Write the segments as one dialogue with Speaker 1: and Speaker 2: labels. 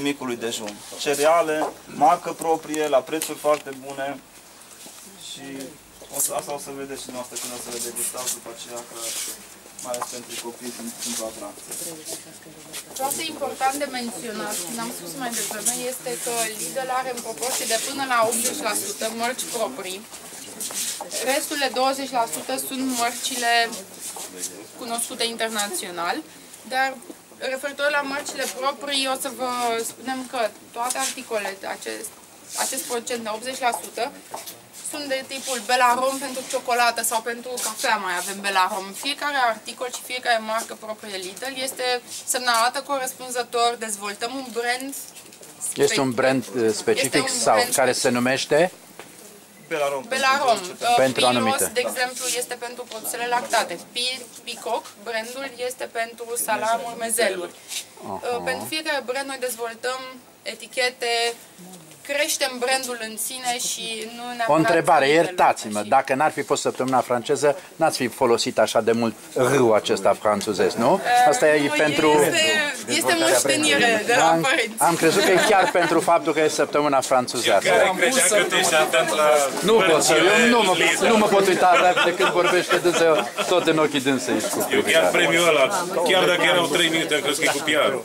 Speaker 1: micului dejun. Cereale, marcă proprie, la prețuri foarte bune și asta o să vedeți și noastră când o să le degustați după aceea, că mai ales pentru copii sunt o atracție.
Speaker 2: Foarte important de menționat, și n-am spus mai devreme, este că Lidl are în proporție de până la 80% mărci proprii. Restul de 20% sunt mărcile cunoscute internațional, dar referitor la mărcile proprii, o să vă spunem că toate articolele, acest procent de 80%, sunt de tipul Belarom pentru ciocolată sau pentru cafea mai avem Belarom. Fiecare articol și fiecare marcă proprie Lidl este semnalată corespunzător, dezvoltăm un brand specific.
Speaker 3: Este un brand specific sau care se numește?
Speaker 1: Belarom.
Speaker 2: Belarom.
Speaker 3: Pentru
Speaker 2: Pilos,
Speaker 3: anumite.
Speaker 2: de exemplu, este pentru produsele lactate. Peacock, brandul este pentru salamuri, mezeluri. Pentru fiecare brand noi dezvoltăm etichete, creștem brandul în sine și nu neapărat...
Speaker 3: O întrebare, iertați-mă, dacă n-ar fi fost săptămâna franceză, n-ați fi folosit așa de mult râu acesta franțuzesc, nu? Asta e pentru...
Speaker 2: Este moștenire de la părinți.
Speaker 3: Am crezut că e chiar pentru faptul că e săptămâna franțuzească.
Speaker 4: Care credea că tu ești atent la...
Speaker 3: Nu pot să, eu nu mă pot uita de când vorbește dânsă, tot în ochii dânsă ești cu
Speaker 4: Eu chiar premiul ăla, chiar dacă erau 3 minute, am crezut că e cu PR-ul.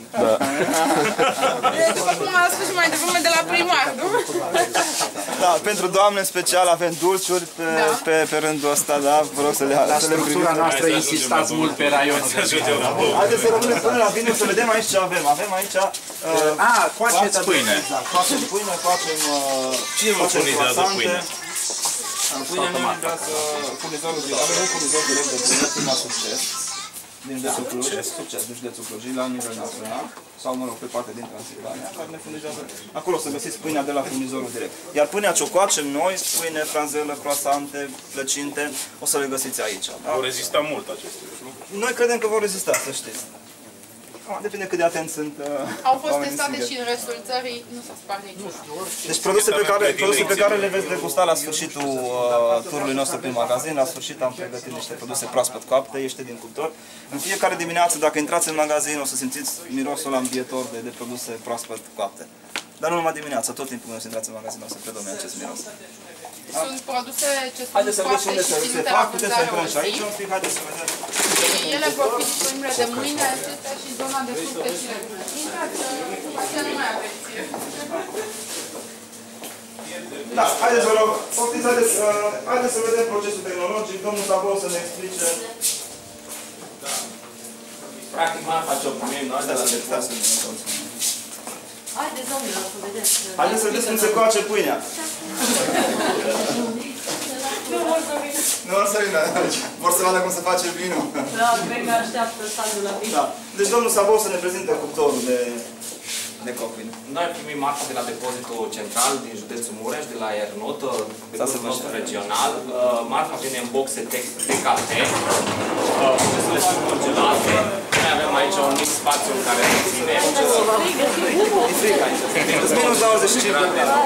Speaker 2: După cum am spus și mai devreme de la primar, nu?
Speaker 1: Da, pentru doamne în special avem dulciuri pe rândul ăsta, da? Vă rog să le
Speaker 3: La structura noastră insistați mult pe raion.
Speaker 1: Haideți să rămânem până la vinul să vedem aici ce avem. Avem aici...
Speaker 3: Coaceți pâine.
Speaker 1: Facem pâine, facem...
Speaker 4: Cine vă furnizează pâine?
Speaker 1: Pâine ne livrează furnizorul direct. Avem un furnizor direct de pâine, până la Succes. Din județul Cluj, Succes, din județul Cluj, la nivel național, sau, mă rog, pe parte din Transilvania, care ne furnizează. Acolo să găsiți pâinea de la furnizorul direct. Iar pâinea ce o coacem noi, pâine, franzelă, croasante, plăcinte, o să le găsiți aici. Da?
Speaker 4: Vor rezista mult aceste lucruri.
Speaker 1: Noi credem că vor rezista, să știți. Depinde cât de atenți sunt
Speaker 2: Au fost testate și în restul țării, nu s-a spart niciuna.
Speaker 1: Deci produse pe care le veți degusta la sfârșitul turului nostru prin magazin. La sfârșit am pregătit niște produse proaspăt coapte, ieșite din cuptor. În fiecare dimineață, dacă intrați în magazin, o să simțiți mirosul ambietor de produse proaspăt coapte. Dar nu numai dimineața, tot timpul când o să intrați în magazin, o să predomine acest miros.
Speaker 2: Sunt produse ce
Speaker 1: Haideți să
Speaker 2: sunt
Speaker 1: vedeți
Speaker 2: coapte
Speaker 1: unde
Speaker 2: și
Speaker 1: se
Speaker 2: ținute la
Speaker 1: fac, puteți să intrăm și
Speaker 2: vânzare
Speaker 1: aici un pic, haideți să vedem.
Speaker 2: și ele vor fi disponible de mâine, acestea și zona de fructe și legumbre. Intrați, după aceea nu mai aveți.
Speaker 1: Da, haideți vă rog, poftiți, haideți să vedem procesul tehnologic, domnul Sabou să ne explice.
Speaker 5: Practic, mai face o primim noi de la depozit.
Speaker 6: Haideți, domnilor, să vedeți.
Speaker 1: Haideți să vedeți cum se coace pâinea. Nu vor să vină. Vor să vadă cum se face vinul.
Speaker 6: Da, cred că așteaptă stadiul la vin.
Speaker 1: Da. Deci domnul Sabou să ne prezinte cuptorul de copil.
Speaker 5: Noi primim marfa de la depozitul central din județul Mureș, de la Iernut, depozitul nostru regional. Marfa vine în boxe TKT. Produsele sunt congelate. Noi avem aici un mic spațiu în care ține.
Speaker 1: Minus 25 de grade.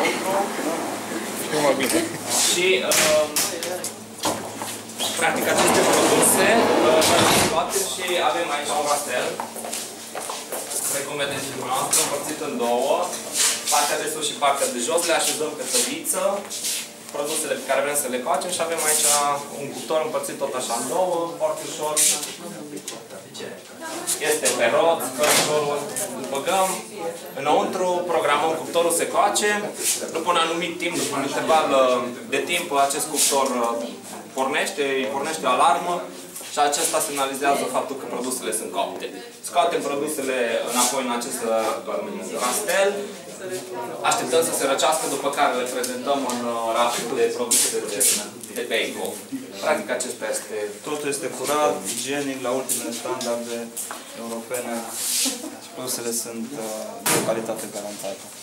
Speaker 5: Și practic aceste produse le scoatem și avem aici un rastel. Precum vedeți și dumneavoastră, împărțit în două. Partea de sus și partea de jos, le așezăm pe tăviță. Produsele pe care vrem să le coacem și avem aici un cuptor împărțit tot așa în două, foarte ușor. Este pe rot, cărătorul, îl băgăm înăuntru, programăm, cuptorul se coace. După un anumit timp, după un interval de timp, acest cuptor pornește o alarmă și acesta semnalizează faptul că produsele sunt copte. Scoatem produsele înapoi în acest rastel, așteptăm să se răcească, după care le prezentăm în raftul de produse de bake-off. Practic acesta este...
Speaker 1: Totul este curat, igienic, la ultimele standarde europene și produsele sunt de o calitate garantată.